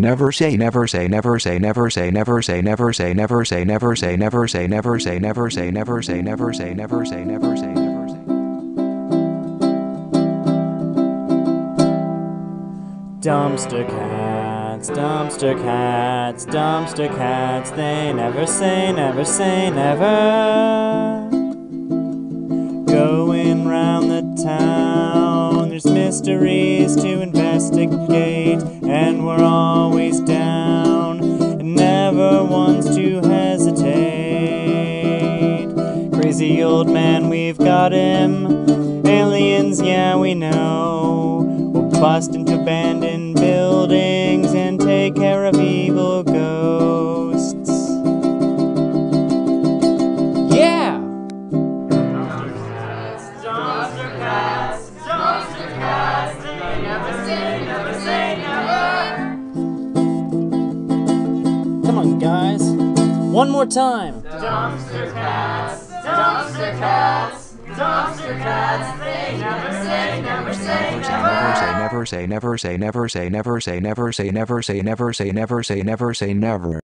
never say never say never say never say never say never say never say never say never say never say never say never say never say never say never say never say. Dumpster cats, dumpster cats, dumpster cats, they never say never. Going round the town, there's mysteries to investigate, and we're always down, and never once to hesitate. Crazy old man, we've got him. Aliens, yeah, we know. We'll bust into abandoned buildings and take care of evil ghosts. Yeah! Dumpster cats, they never say never. Come on, guys. One more time. Dumpster cats, they never say never. Never say never say never say never say never say never say never say never say never say never say never.